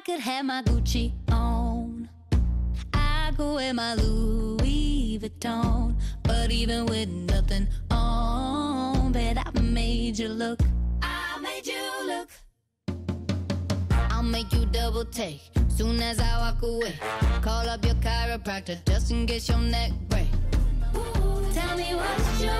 could have my Gucci on, I could wear my Louis Vuitton, but even with nothing on, bet I made you look. I made you look. I'll make you double take soon as I walk away. Call up your chiropractor just in case your neck break. Tell me what's your